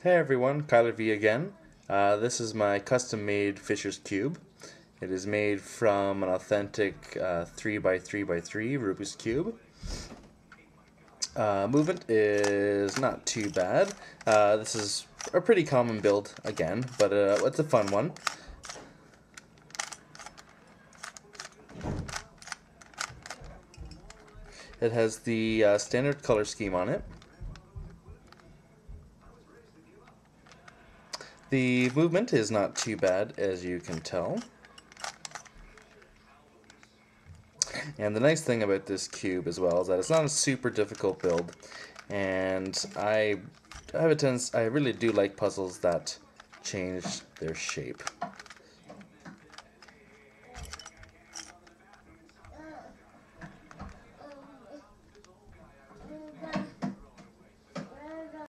Hey everyone, Kyler V again. This is my custom-made Fisher's Cube. It is made from an authentic 3x3x3 Rubik's Cube. Movement is not too bad. This is a pretty common build again, but it's a fun one. It has the standard color scheme on it. The movement is not too bad, as you can tell. And the nice thing about this cube as well is that it's not a super difficult build, and I really do like puzzles that change their shape.